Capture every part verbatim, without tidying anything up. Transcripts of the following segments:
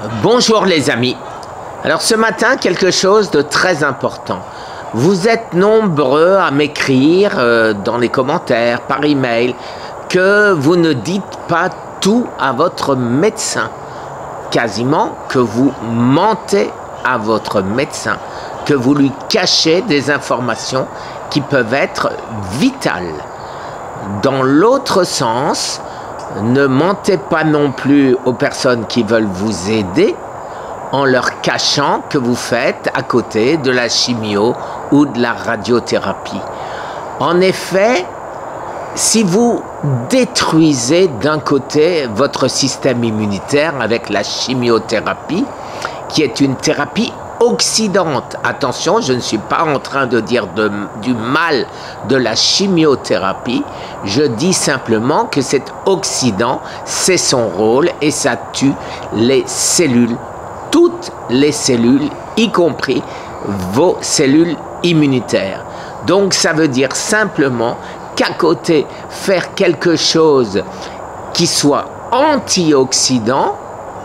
Bonjour les amis. Alors ce matin, quelque chose de très important. Vous êtes nombreux à m'écrire euh, dans les commentaires, par email, que vous ne dites pas tout à votre médecin. Quasiment que vous mentez à votre médecin, que vous lui cachez des informations qui peuvent être vitales. Dans l'autre sens, ne mentez pas non plus aux personnes qui veulent vous aider en leur cachant que vous faites à côté de la chimio ou de la radiothérapie. En effet, si vous détruisez d'un côté votre système immunitaire avec la chimiothérapie, qui est une thérapie oxydante, attention, je ne suis pas en train de dire de, du mal de la chimiothérapie, je dis simplement que cet oxydant, c'est son rôle et ça tue les cellules, toutes les cellules, y compris vos cellules immunitaires. Donc ça veut dire simplement qu'à côté, faire quelque chose qui soit antioxydant,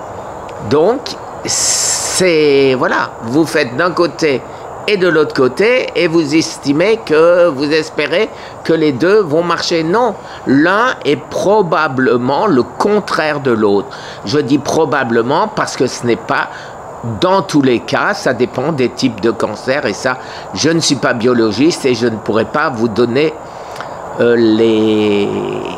donc c'est, voilà, vous faites d'un côté et de l'autre côté et vous estimez que, vous espérez que les deux vont marcher. Non, l'un est probablement le contraire de l'autre. Je dis probablement parce que ce n'est pas dans tous les cas, ça dépend des types de cancer et ça, je ne suis pas biologiste et je ne pourrais pas vous donner euh, les...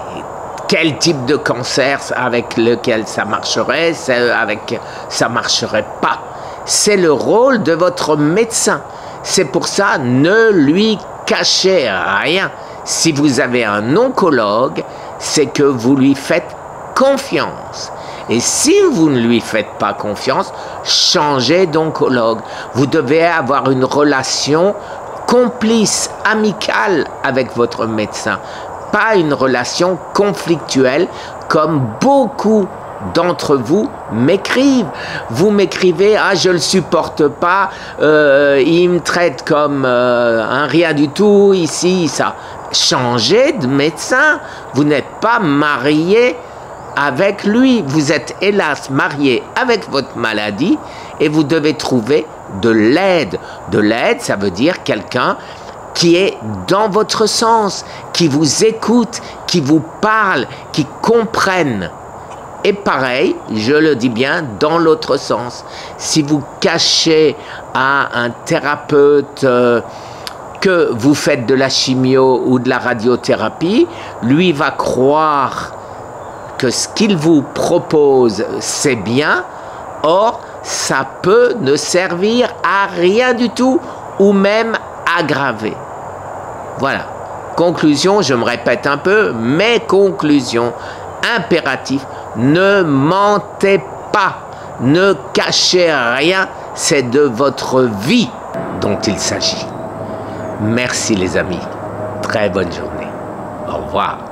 quel type de cancer avec lequel ça marcherait, avec ça marcherait pas. C'est le rôle de votre médecin. C'est pour ça, ne lui cachez rien. Si vous avez un oncologue, c'est que vous lui faites confiance. Et si vous ne lui faites pas confiance, changez d'oncologue. Vous devez avoir une relation complice, amicale avec votre médecin. Pas une relation conflictuelle comme beaucoup d'entre vous m'écrivent. Vous m'écrivez, ah je le supporte pas, euh, il me traite comme euh, un rien du tout, ici, ça. Changez de médecin, vous n'êtes pas marié avec lui, vous êtes hélas marié avec votre maladie et vous devez trouver de l'aide. De l'aide, ça veut dire quelqu'un qui est dans votre sens, qui vous écoute, qui vous parle, qui comprenne. Et pareil, je le dis bien, dans l'autre sens. Si vous cachez à un thérapeute euh, que vous faites de la chimio ou de la radiothérapie, lui va croire que ce qu'il vous propose, c'est bien. Or, ça peut ne servir à rien du tout ou même aggraver. Voilà. Conclusion, je me répète un peu, mais conclusion, impératif, ne mentez pas, ne cachez rien, c'est de votre vie dont il s'agit. Merci les amis, très bonne journée, au revoir.